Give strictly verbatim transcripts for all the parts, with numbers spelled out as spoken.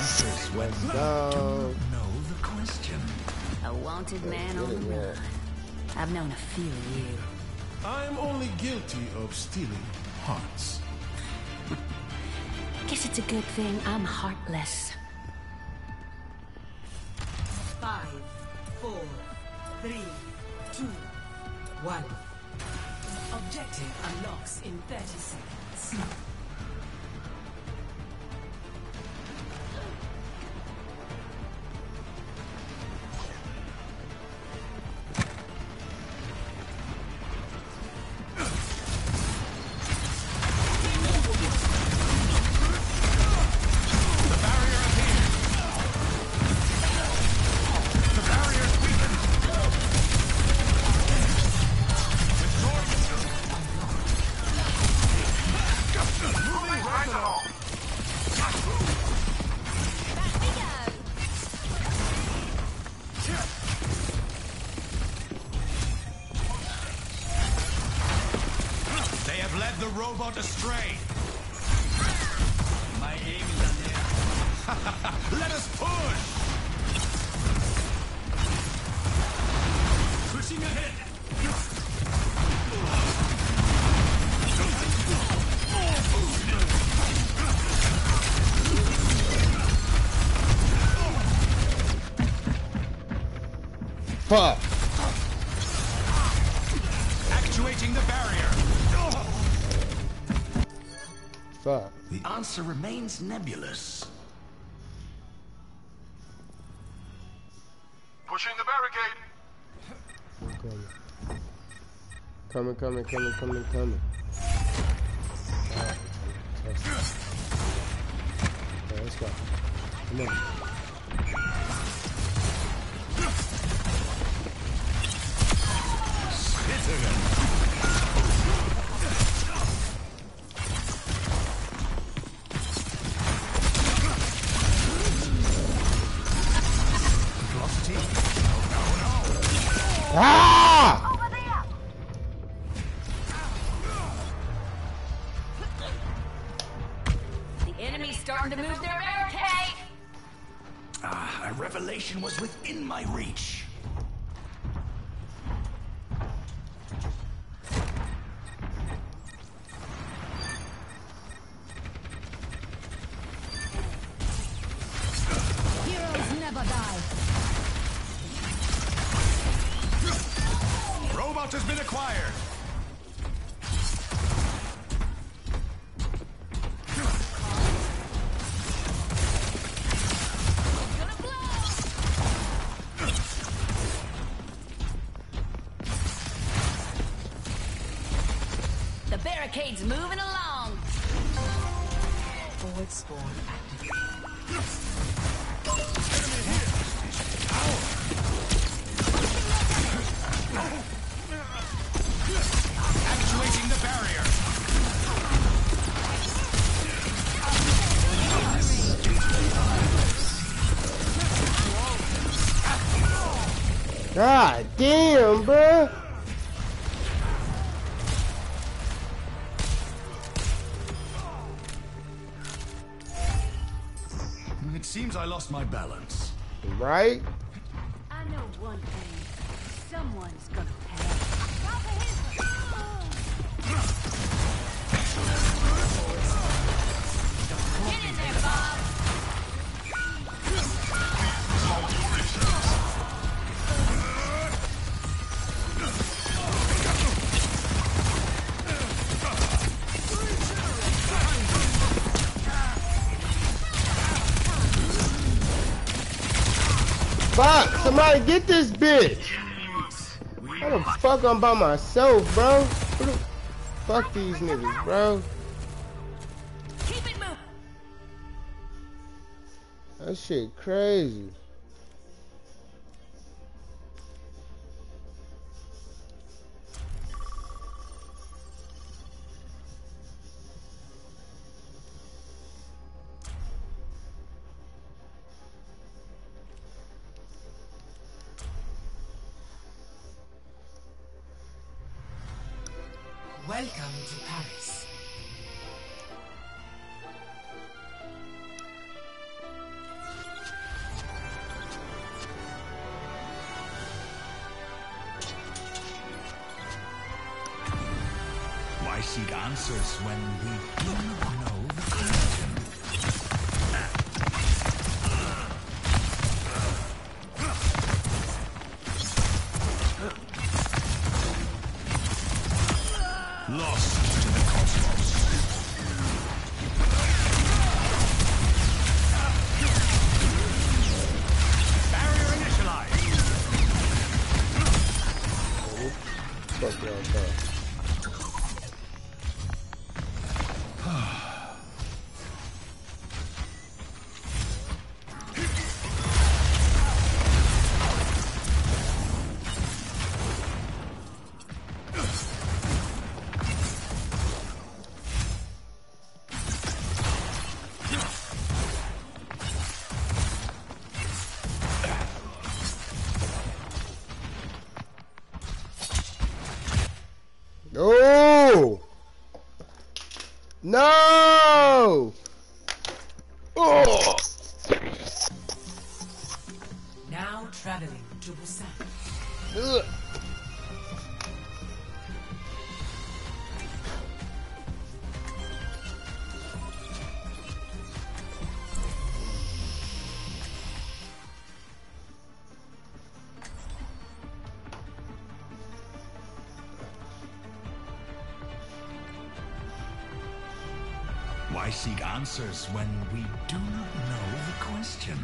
Let's go. Know the question. A wanted man on the run. I've known a few of you. I'm only guilty of stealing hearts. Guess it's a good thing I'm heartless. Five, four, three, two, one. Objective unlocks in thirty seconds. Robot astray. My aim is on there. Let us push. Pushing ahead. Fuck. Actuating the barrier. Fuck. The answer remains nebulous. Pushing the barricade. Coming, coming, coming, coming, coming. Alright, let's go. Come on. Ah! Over there. The enemy's starting to move their barricade. Ah, a revelation was within my reach. Heroes never die. Robot has been acquired. The barricade's moving along. Forward spawn active. Actuating the barrier. God damn, bro. It seems I lost my balance. Right? I know one thing. Someone's gonna pay. Get in there, Bob. Fuck! Somebody get this bitch! How the fuck I'm by myself, bro? Who the fuck these niggas, bro? Keep it moving. That shit crazy. Welcome to Paris. answers when we do know the question. Lost to the cosmos. Barrier initialized. Fuck y'all thought. No! No! Oh! Now traveling to Busan. Ugh. Why seek answers when we do not know the question?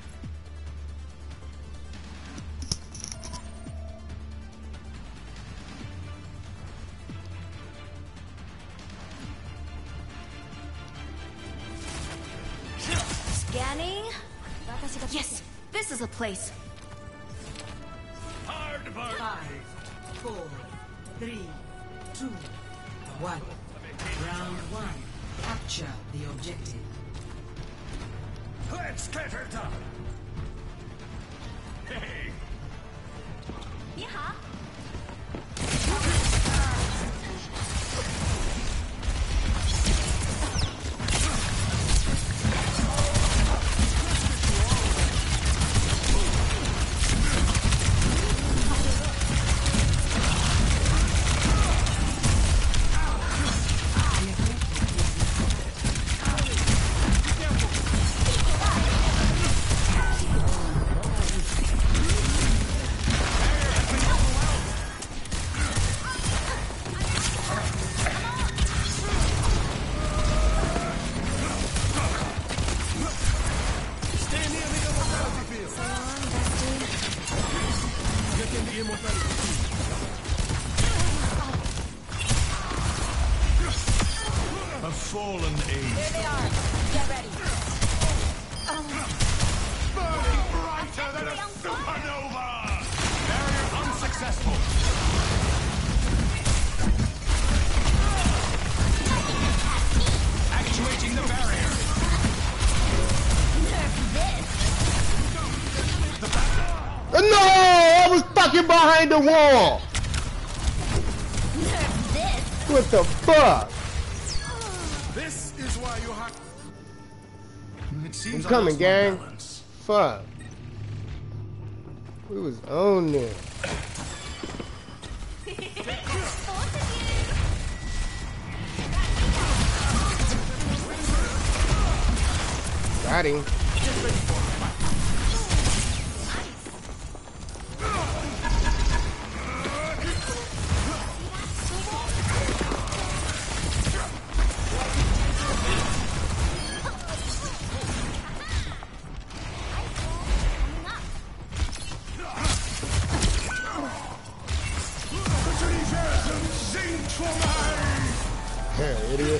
Scanning. Yes, this is a place. Hard part. Five, four, three, two, one. Round one. Capture the objective. Let's get her done. Hey. Yeah. A fallen age. There they are. Get ready. Burning brighter than a supernova! Barrier unsuccessful. Actuating the barrier. Uh, No! I was fucking behind the wall! What the fuck? This is why you have. It seems I'm coming, I lost my gang. balance. Fuck. We was on there. Got him. Hell, idiot.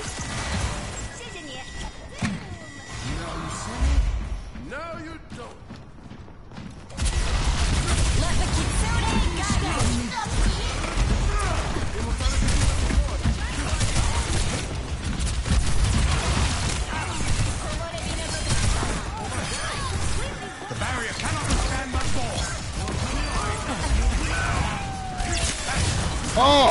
No, you don't. The barrier cannot withstand much more. Oh!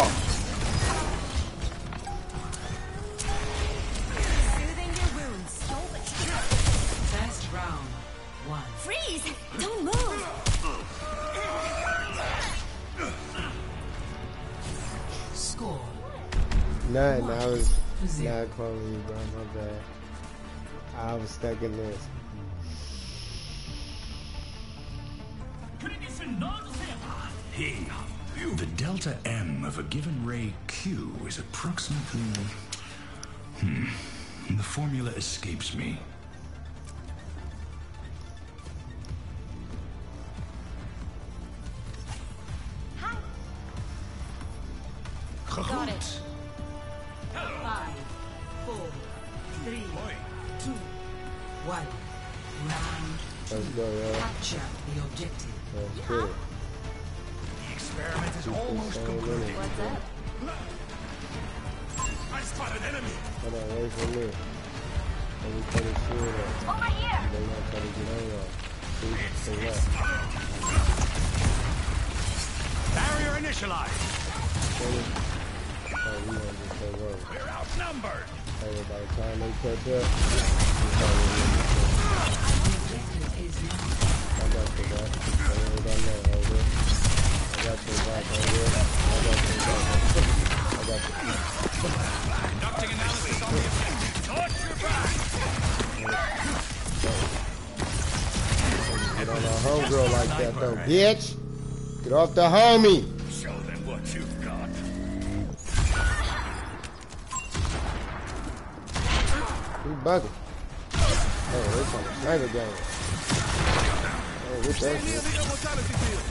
Soothing your wounds. First round. One. Freeze! Don't move! Score. Nothing. I was not calling you, bro. My bad. I was stuck in this. Hey, the delta M of a given ray Q is approximately... Hmm. The formula escapes me. Got it. Five, four, three, two, one. Round Let's go, yo. capture the objective. Let's get it. The experiment is almost concluded. What's up? I spotted enemy. Hold on, wait for me. Let me try to shoot it. Over here. They're gonna try to get on y'all. See? Say what? Barrier initialized. Twenty. Oh, we gonna just take over. We're outnumbered. Hey, by the time they catch up, we probably will be Objective is now. I got your back. I really don't know, over. I got your back, over. I got your back. I got your Conducting analysis on the objective. Torch your back. Get on our homegirl like that, though, bitch. Get off the homie. Show them what you've got. Who bugging? Oh, it's on the sniper game. Oh, with that shit.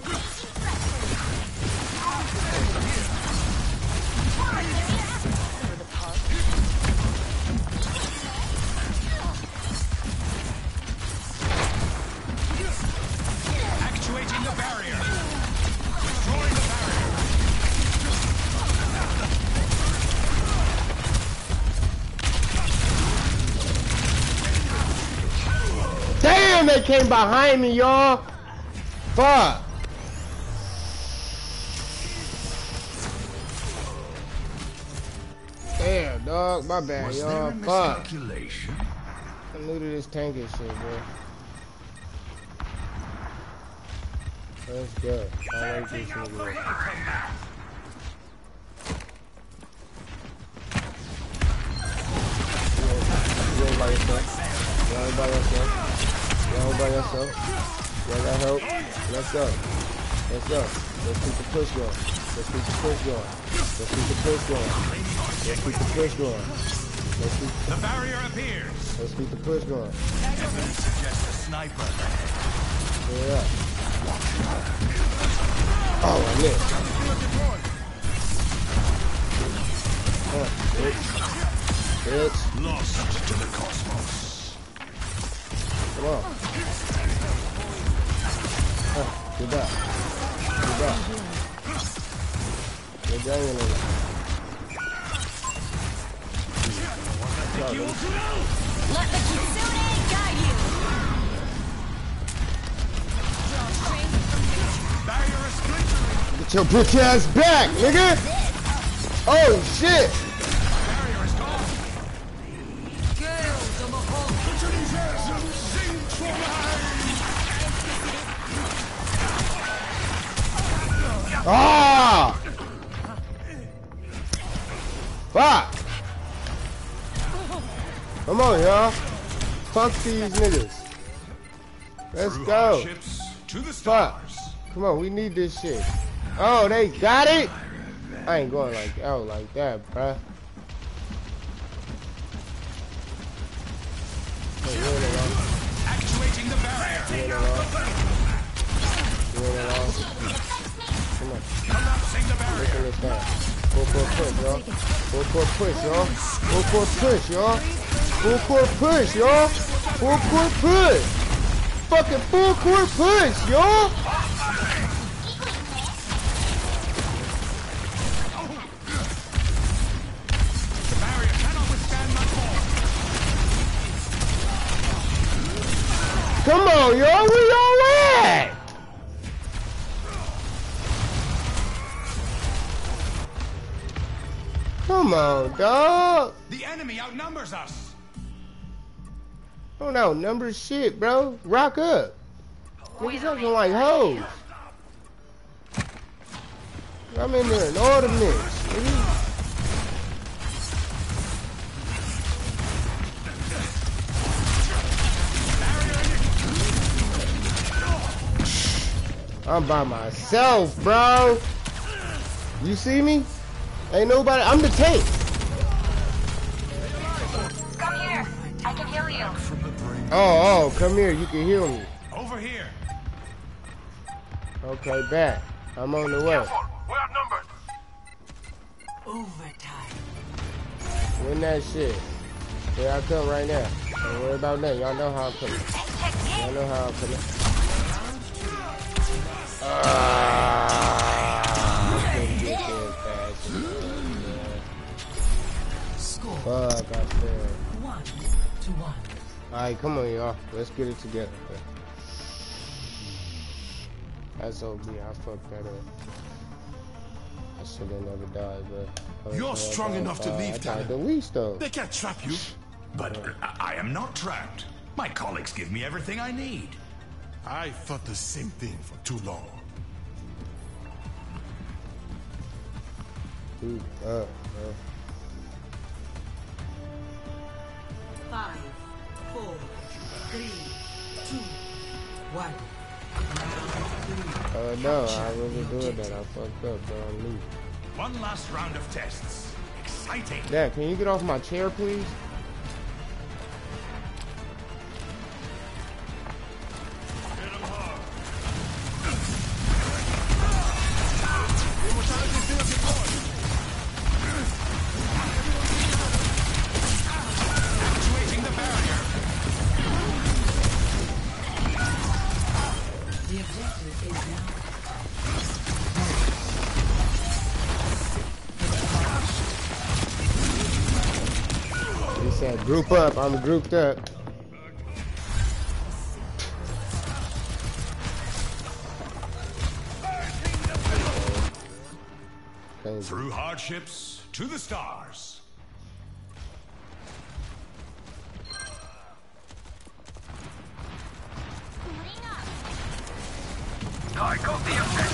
Actuating the barrier. Destroying the barrier. Damn, they came behind me, y'all. Fuck. Damn, dog. My bad, Was there y'all. a Fuck. miscalculation? I'm new to this tanking shit, bro. Let's go. I like this nigga. You ain't by yourself. You ain't by yourself. You ain't by yourself. You ain't got help. Let's go. Let's go. Let's keep the push going. Let's keep the push going. Let's keep the push going. Let's keep the push going. Let's keep The barrier appears. let's keep the push going. Evidence suggests a sniper. Yeah. Oh, I missed. Huh, bitch. Bitch. Lost to the cosmos. Come on. Huh, get back. Get back. Get down in there. Let the Kitsune guide you. Barrier is splintering. Get your bitch ass back, nigga! Oh shit! Barrier is gone. Ah! Fuck! Come on, y'all. Fuck these niggas. Let's Through go. hardships to the Fuck. stars. Come on, we need this shit. Oh, they got it? I ain't going like out like that, bruh. Hey, you ain't alone. Actuating the barrier. You ain't alone. You ain't alone. Come on. Collapsing the barrier. Listen this down. Full court push, y'all. Full court push, y'all. Full court push, y'all. Full court push, y'all. Full court push. Fucking full court push, y'all. The barrier cannot withstand my fall. Come on, y'all. Where y'all at? Come on, dog. The enemy outnumbers us. Don't outnumber shit, bro. Rock up. Niggas acting like hoes. I'm in there in all the mix, nigga. I'm by myself, bro. You see me? Ain't nobody. I'm the tank. Come here. I can heal you. Oh, oh, come here. You can heal me. Over here. Okay, back. I'm on the way. We're outnumbered. Overtime. Win that shit. Here I come right now. Don't worry about that. Y'all know how I'm coming. Y'all know how I'm coming. Ah, I couldn't get there fast enough. Score Fuck, I failed. one to one. Alright, come on, y'all. Let's get it together. That's O B. I fucked that up. I should have never died, bro. You're strong enough to leave, I died Talon. the least, though. They can't trap you. But I I am not trapped. My colleagues give me everything I need. I thought the same thing for too long. Dude, uh, bro. Five, four, three, two, one. Uh, no, I wasn't doing that. I fucked up, bro. I'm leaving. One last round of tests. Exciting. Dad, can you get off my chair, please? Actuating the barrier. The objective is now. He said, group up. I'm grouped up. Thank you. Through hardships to the stars. I got the objective.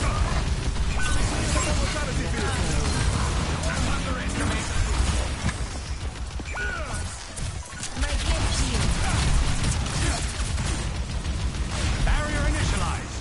Barrier initialized.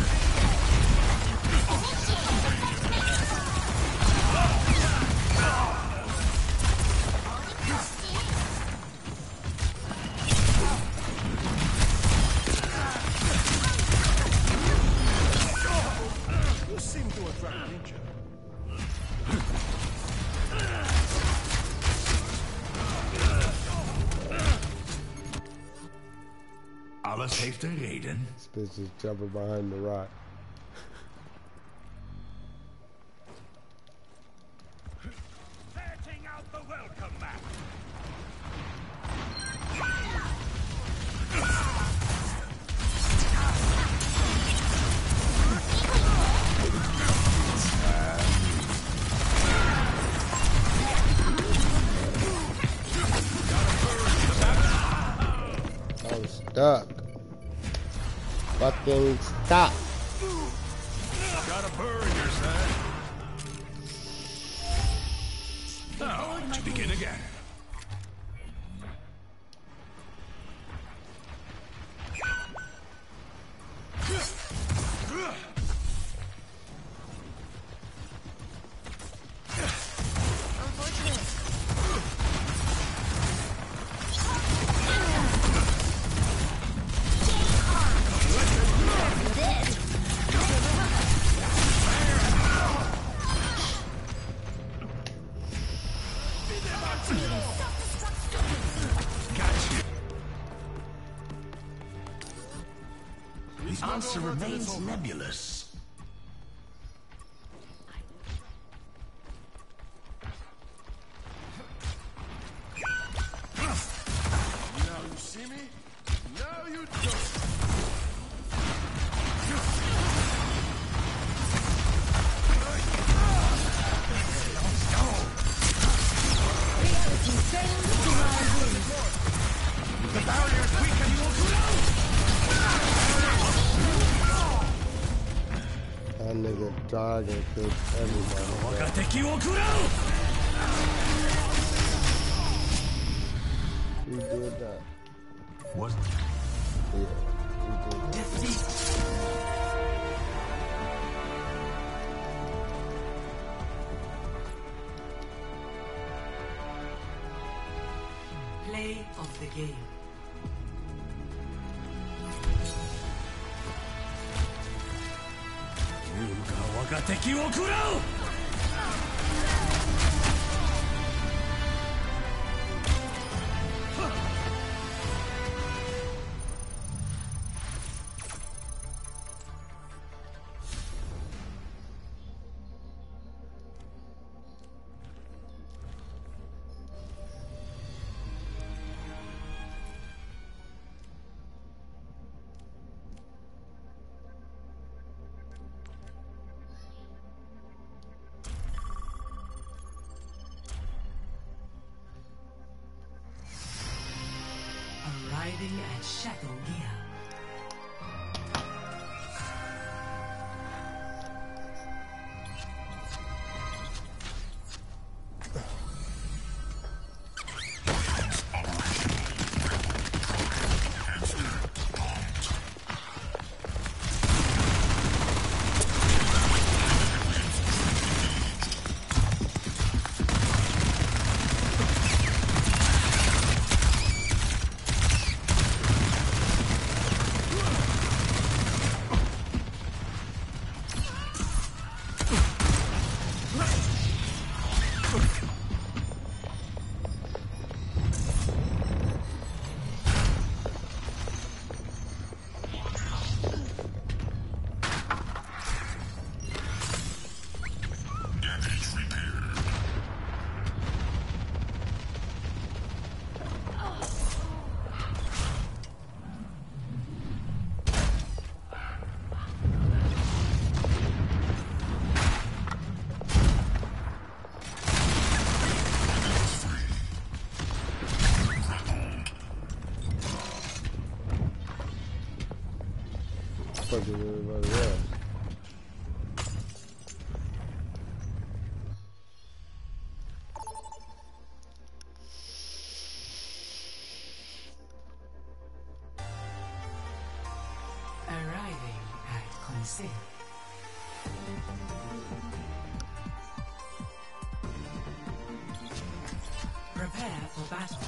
You seem to attract nature. Alles heeft een reden. This bitch is jumping behind the rock. Setting out the welcome map. I'm stuck. Fucking stop. Got a burr in your side. Now, to begin again. The answer remains nebulous. Now you see me? Now you don't. The barrier is weak and you will go down. That nigga died and killed everybody. bro. 敵を食らう He did that. What? Yeah, he did that. Defeat. Play of the game. Arriving at Shadow Gear. Fucking everybody else. Arriving at Conseil. Prepare for battle.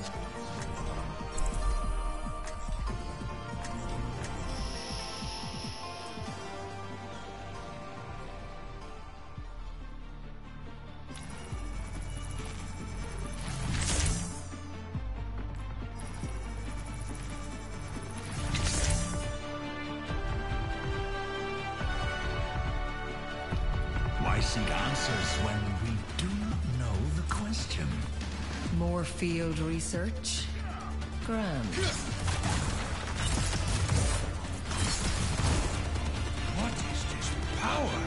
Why seek answers when we do know the question? More field research? Grand. What is this power?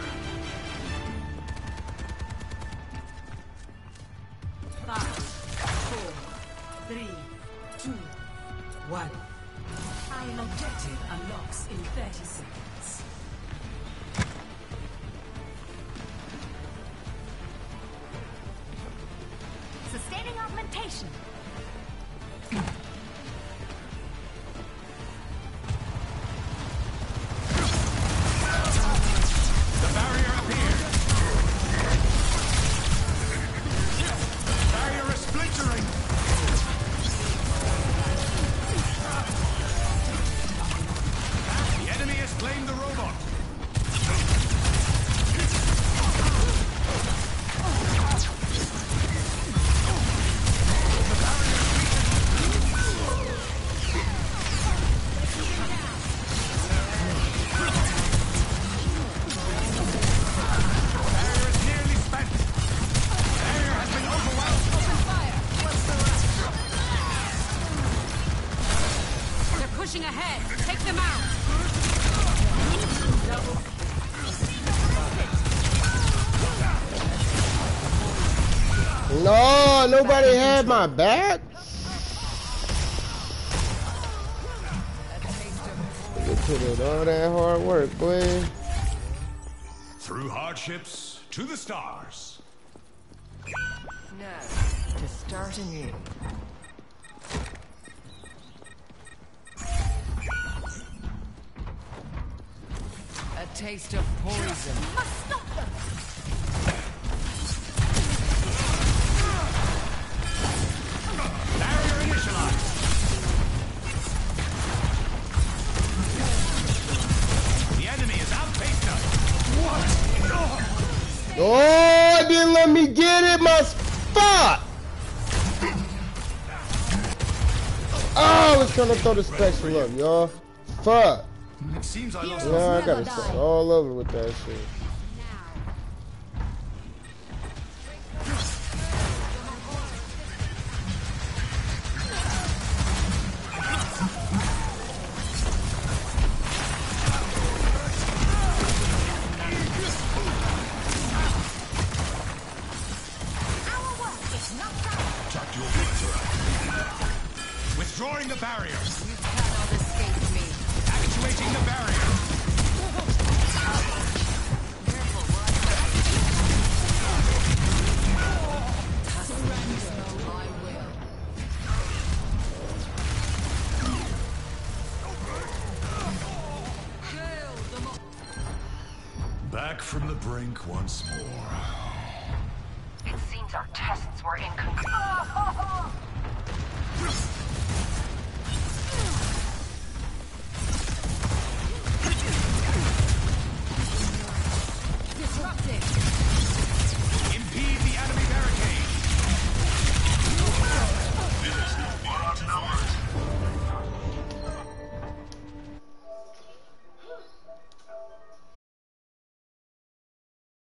Five, four, three, two, one. An objective unlocks in thirty seconds. Sustaining augmentation. The barrier appeared. Barrier is splintering. The enemy has claimed the robot. Pushing ahead. Take them out. No, nobody had my back. They put in all that hard work, boy. Through hardships to the stars. Now, to start anew. A taste of poison. Must stop them. Barrier didn't let me get it, my spot. Oh, I was trying to throw the special up, y'all. Fuck. It seems I lost. Yeah, I gotta start all over with that shit. Withdrawing the barrier. You cannot escape me. Actuating the barrier. Careful, I will. Back from the brink once more. It seems our tests were inconclusive.